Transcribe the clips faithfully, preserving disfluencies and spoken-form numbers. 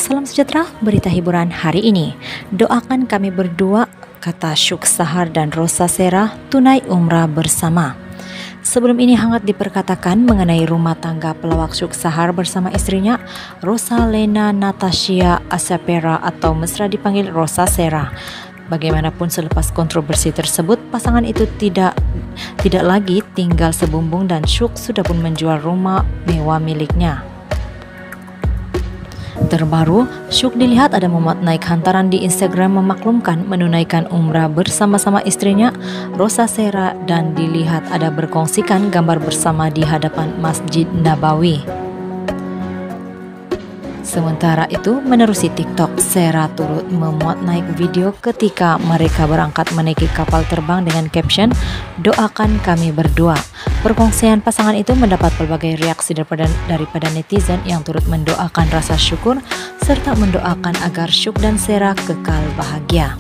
Salam sejahtera, berita hiburan hari ini. Doakan kami berdua, kata Syuk Sahar dan Rosa Sera tunai umrah bersama. Sebelum ini hangat diperkatakan mengenai rumah tangga pelawak Syuk Sahar bersama istrinya, Rosalena Natasha Asapera atau mesra dipanggil Rosa Sera. Bagaimanapun selepas kontroversi tersebut, pasangan itu tidak tidak lagi tinggal sebumbung dan Syuk sudah pun menjual rumah mewah miliknya. Terbaru, Syuk dilihat ada memuat naik hantaran di Instagram memaklumkan menunaikan umrah bersama-sama istrinya, Rosa Sera, dan dilihat ada berkongsikan gambar bersama di hadapan Masjid Nabawi. Sementara itu, menerusi TikTok, Sera turut memuat naik video ketika mereka berangkat menaiki kapal terbang dengan caption, "Doakan kami berdua." Perkongsian pasangan itu mendapat berbagai reaksi daripada, daripada netizen yang turut mendoakan rasa syukur serta mendoakan agar Syuk dan Sera kekal bahagia.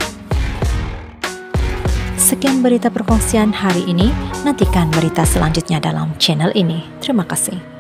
Sekian berita perkongsian hari ini, nantikan berita selanjutnya dalam channel ini. Terima kasih.